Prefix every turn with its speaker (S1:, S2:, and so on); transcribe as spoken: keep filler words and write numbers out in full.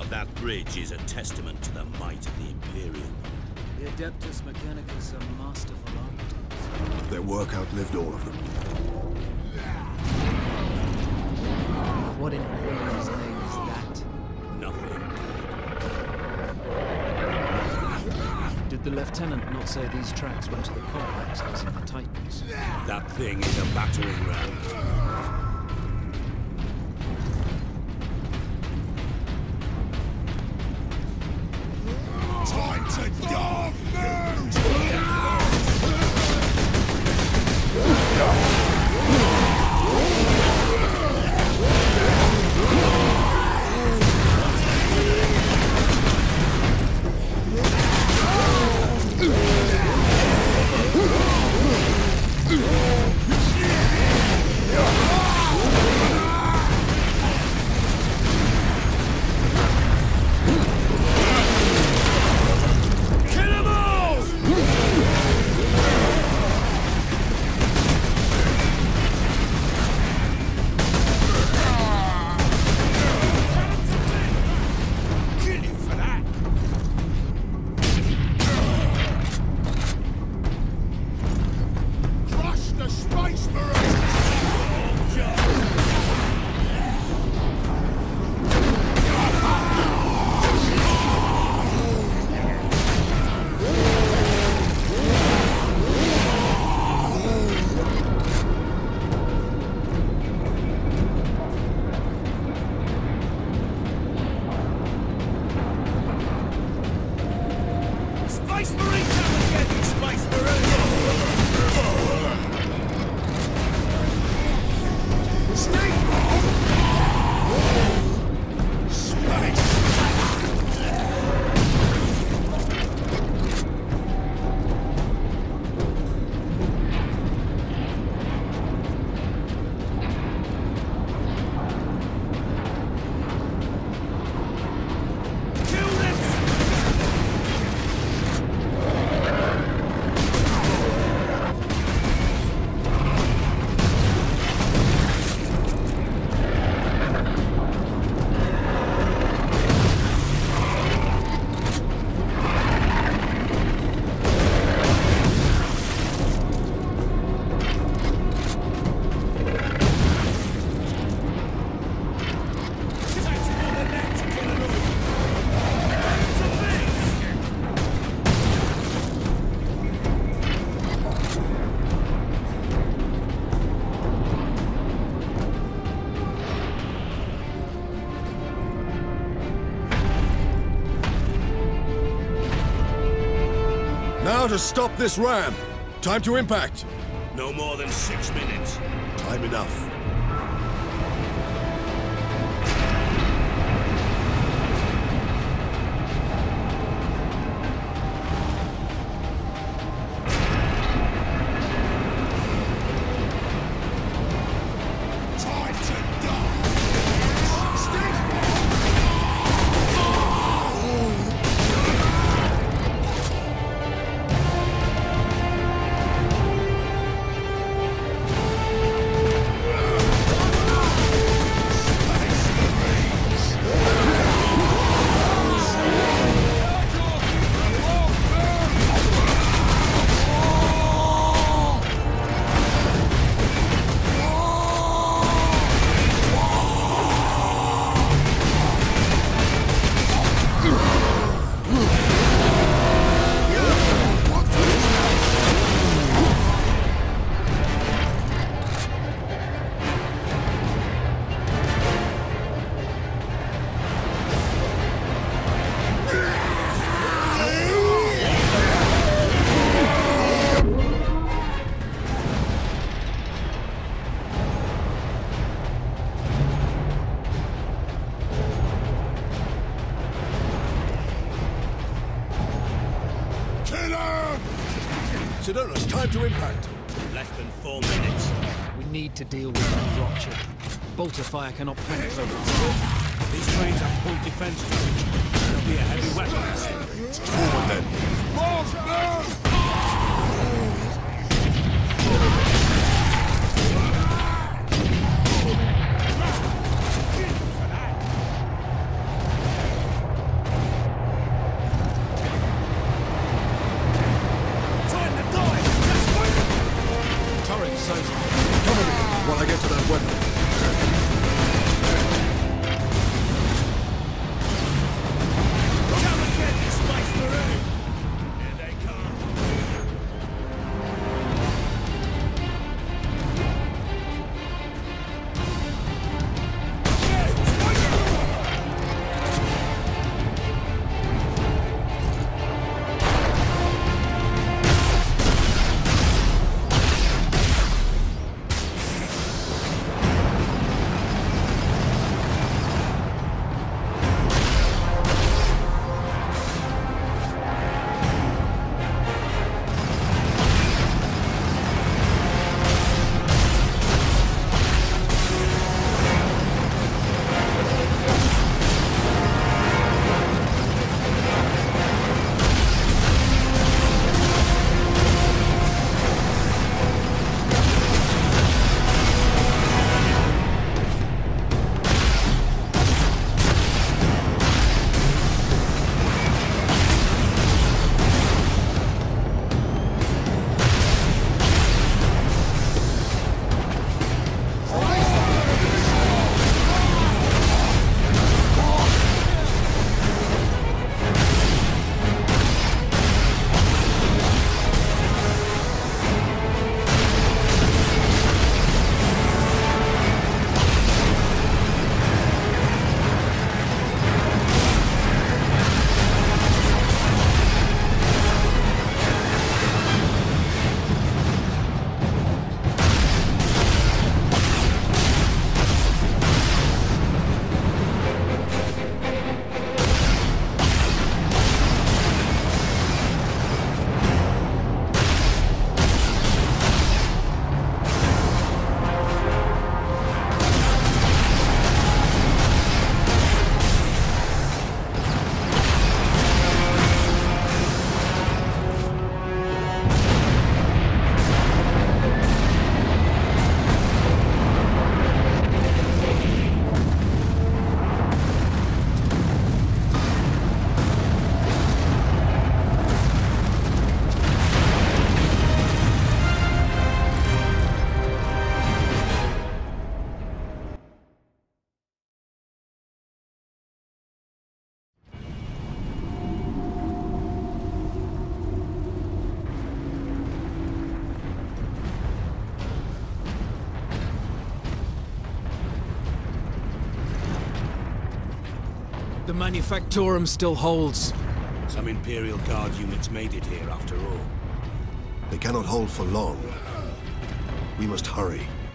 S1: That bridge is a testament to the might of the Imperium.
S2: The Adeptus Mechanicus are masterful architects.
S3: Their work outlived all of them.
S2: What in Graia's name is that?
S1: Nothing.
S2: Did the Lieutenant not say these tracks went to the complex housing the Titans?
S1: That thing is a battering ram.
S4: Time to dog move!
S3: Now to stop this ram. Time to impact.
S1: No more than six minutes.
S3: Time enough. It's time to impact.
S1: Less than four minutes.
S2: We need to deal with that dropship. Bolter fire cannot penetrate.
S1: These trains have point defense coverage. There'll be a heavy weapon.
S3: Forward then.
S4: Move!
S2: The Manufactorum still holds.
S1: Some Imperial Guard units made it here after all.
S3: They cannot hold for long. We must hurry.